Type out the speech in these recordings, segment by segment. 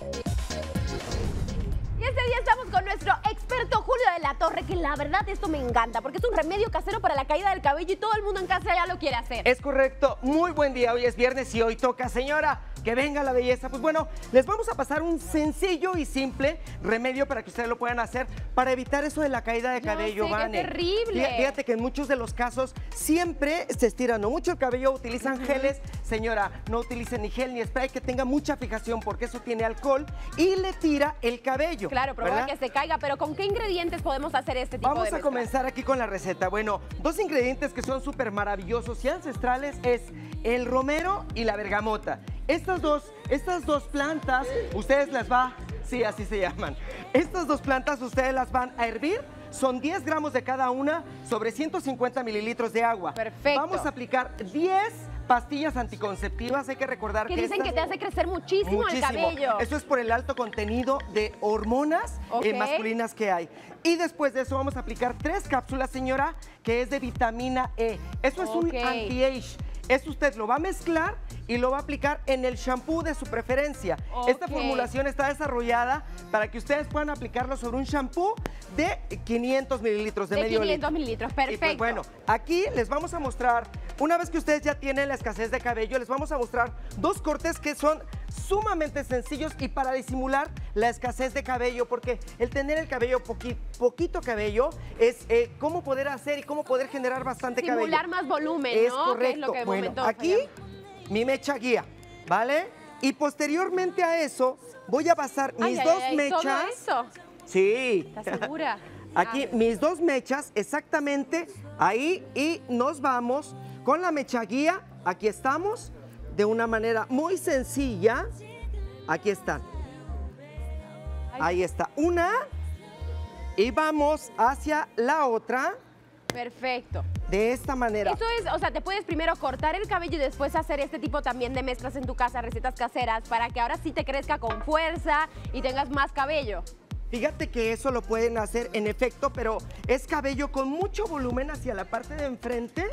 Y este día estamos con nuestro experto Julio de la Torre, que la verdad esto me encanta, porque es un remedio casero para la caída del cabello y todo el mundo en casa ya lo quiere hacer. Es correcto, muy buen día, hoy es viernes y hoy toca, señora, que venga la belleza. Pues bueno, les vamos a pasar un sencillo y simple remedio para que ustedes lo puedan hacer para evitar eso de la caída de cabello, Vane. ¡Qué terrible! Fíjate que en muchos de los casos siempre se estiran mucho el cabello, utilizan geles. Señora, no utilicen ni gel ni spray que tenga mucha fijación porque eso tiene alcohol y le tira el cabello. Claro, provoca que se caiga, pero ¿con qué ingredientes podemos hacer este tipo de Vamos a mezcla? comenzar aquí con la receta. Bueno, dos ingredientes que son súper maravillosos y ancestrales es el romero y la bergamota. Estas dos plantas, ustedes las sí, así se llaman. Estas dos plantas ustedes las van a hervir. Son 10 gramos de cada una sobre 150 mililitros de agua. Perfecto. Vamos a aplicar 10 pastillas anticonceptivas. Hay que recordar que dicen que te hace crecer muchísimo el cabello. Eso es por el alto contenido de hormonas masculinas que hay. Y después de eso vamos a aplicar 3 cápsulas, señora, que es de vitamina E. Eso es un anti-age. Eso usted lo va a mezclar y lo va a aplicar en el shampoo de su preferencia. Esta formulación está desarrollada para que ustedes puedan aplicarlo sobre un shampoo de 500 mililitros, de medio litro. 500 mililitros, perfecto. Y pues bueno, aquí les vamos a mostrar, una vez que ustedes ya tienen la escasez de cabello, les vamos a mostrar 2 cortes que son sumamente sencillos y para disimular la escasez de cabello, porque el tener el cabello, poquito cabello, es cómo poder hacer y cómo poder generar bastante cabello. Simular más volumen, es ¿no? correcto. Que es lo que bueno, aquí mi mecha guía, ¿vale? Y posteriormente a eso voy a pasar mis dos mechas. ¿Todo eso? Sí. ¿Estás segura? Aquí mis 2 mechas exactamente ahí y nos vamos con la mecha guía. Aquí estamos de una manera muy sencilla. Aquí están. Ahí está una y vamos hacia la otra. Perfecto. De esta manera. Eso es, o sea, te puedes primero cortar el cabello y después hacer este tipo también de mezclas en tu casa, recetas caseras, para que ahora sí te crezca con fuerza y tengas más cabello. Fíjate que eso lo pueden hacer en efecto, pero es cabello con mucho volumen hacia la parte de enfrente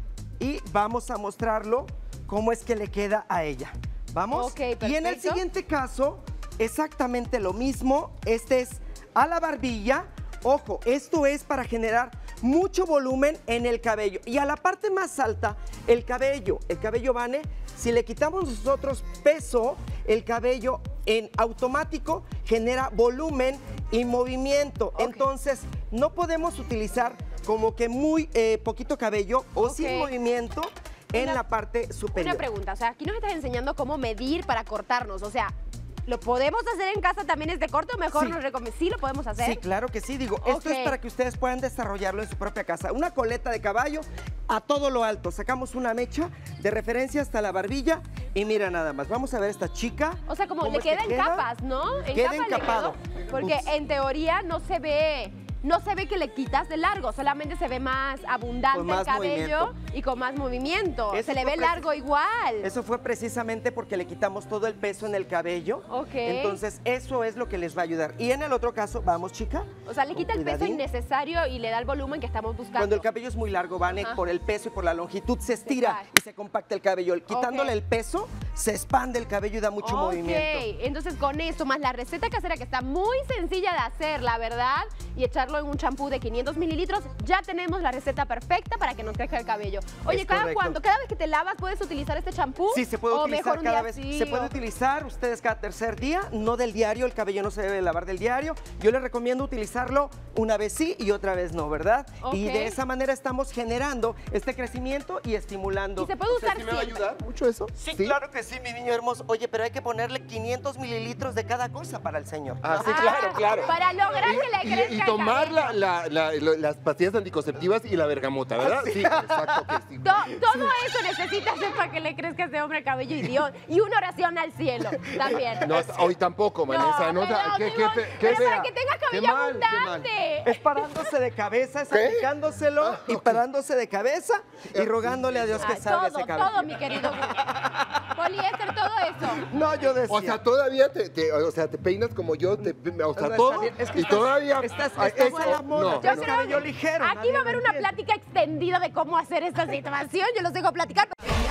y vamos a mostrarlo cómo es que le queda a ella. ¿Vamos? Ok, perfecto. Y en el siguiente caso, exactamente lo mismo. Este es a la barbilla. Ojo, esto es para generar mucho volumen en el cabello. Y a la parte más alta, el cabello, Vane, si le quitamos nosotros peso, el cabello en automático genera volumen y movimiento. Entonces, no podemos utilizar como que muy poquito cabello o sin movimiento en la parte superior. Una pregunta, o sea, aquí nos estás enseñando cómo medir para cortarnos, o sea, ¿lo podemos hacer en casa también este corte o mejor nos recomiendas? ¿Sí lo podemos hacer? Sí, claro que sí. Digo, esto es para que ustedes puedan desarrollarlo en su propia casa. Una coleta de caballo a todo lo alto. Sacamos una mecha de referencia hasta la barbilla y mira nada más. Vamos a ver esta chica. O sea, como le queda en capas, ¿no? Queda encapado. Porque en teoría no se ve que le quitas de largo, solamente se ve más abundante el cabello y con más movimiento. Se le ve largo igual. Eso fue precisamente porque le quitamos todo el peso en el cabello. Entonces, eso es lo que les va a ayudar. Y en el otro caso, vamos, chica. O sea, le quita el peso innecesario y le da el volumen que estamos buscando. Cuando el cabello es muy largo, Vane, por el peso y por la longitud, se estira y se compacta el cabello. Quitándole el peso, se expande el cabello y da mucho movimiento. Entonces, con eso, más la receta casera que está muy sencilla de hacer, la verdad, y echarlo en un champú de 500 mililitros, ya tenemos la receta perfecta para que nos crezca el cabello. Oye, ¿cada vez que te lavas puedes utilizar este champú? Sí, se puede utilizar cada vez. Se puede utilizar ustedes cada tercer día, no del diario, el cabello no se debe lavar del diario. Yo les recomiendo utilizarlo una vez sí y otra vez no, ¿verdad? Y de esa manera estamos generando este crecimiento y estimulando. ¿Y se puede usar siempre? ¿Me va a ayudar mucho eso? Sí, claro que sí, mi niño hermoso. Oye, pero hay que ponerle 500 mililitros de cada cosa para el señor. Sí, claro. Para lograr que le crezca y tomar las pastillas anticonceptivas y la bergamota, ¿verdad? Sí, exacto que sí. Todo eso necesitas para que le crezca a este hombre el cabello y Dios. Y una oración al cielo también. No, hoy tampoco, Vanessa. Pero para que tenga cabello abundante. Es parándose de cabeza, es aplicándoselo y parándose de cabeza y rogándole a Dios que salga ese cabello. Todo, mi querido. Poliéster, todo eso. No, yo decía. O sea, todavía te peinas como yo, o sea, todo. Es que y todavía estás a la moda, yo creo cabello ligero. Aquí va a haber una plática extendida de cómo hacer esta situación. Yo los dejo platicar.